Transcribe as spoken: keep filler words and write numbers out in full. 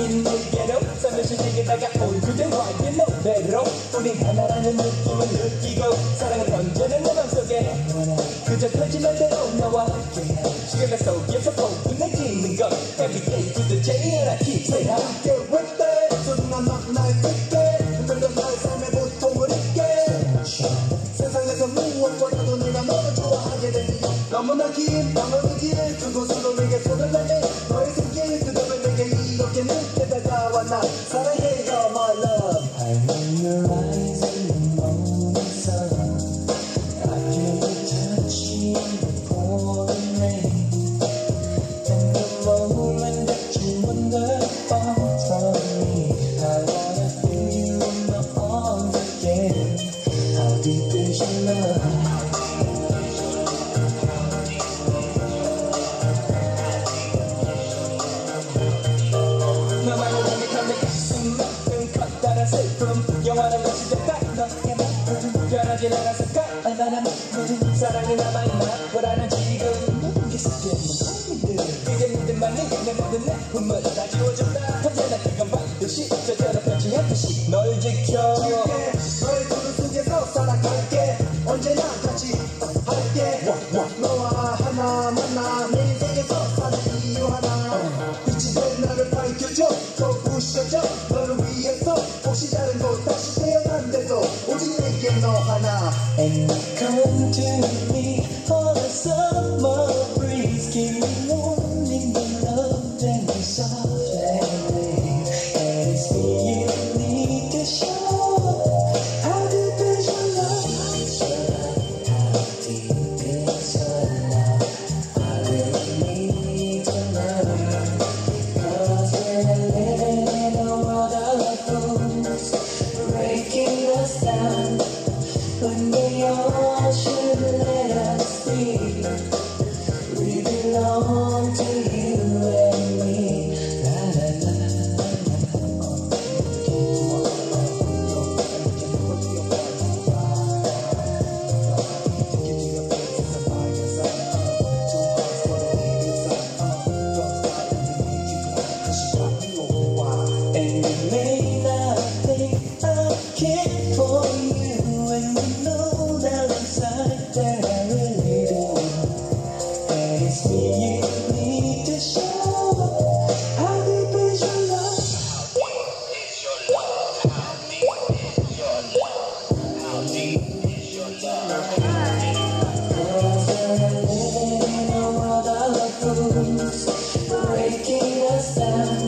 긴 내게로 살며시 내게 다가올 그대와의 노래로 우린 하나라는 느낌을 느끼고 사랑은 언제나 내 맘속에 그저 펼치는 대로 나와 함께 시간 속에서 포근해지는 것 Every day to the day and I keep saying 함께 with that 소중한 날 듣게 흔들려 나의 삶의 보통을 잊게 세상에서 무엇보다도 내가 너를 좋아하게 된 이유 너무나 긴 방황의 길 그곳으로 내게 손을 내밀 너의 손길 그대로 내게 이렇게 늦게 다가와 나 사랑해요 my love I'm in your eyes in the morning sun I feel the touch in the pouring rain In the moment that you wander far from me I wanna feel you in my arms again How deep is your love? 너만을 생각하면 가슴만큼 커다란 슬픔 영원한 것 시작할 너의 마음 변하진 않아서 얼마나 많은 사랑이 남아있나 보라는 지금 모든 게 섞여있는 그게 믿음만이 내 모든 내 꿈을 다 지워준다 언제나 그건 반드시 절대로 펴지 않듯이 널 지켜 너의 구름 속에서 살아갈게 언제나 같이 할게 너와 하나 만나 내 인생에서 사는 이유 하나 빛이 된 나를 밝혀줘 더 부셔줘 너를 위해서 혹시 다른 곳 다시 태어난데도 오직 내게 너 하나 And you come to me on a summer breeze Keep me warm in your love and your soft and And it's me you need to show How deep is your love? How deep is your love? I really need to know Cause we're living in a world of fools Breaking us down When they all should let us be We belong to you and me La la la And you may not think I care for you And you know that inside that I really do And it's me you need to show How deep is your love? How deep is your love? How deep is your love? How deep is your love? Cause we're living in a world of fools Breaking us down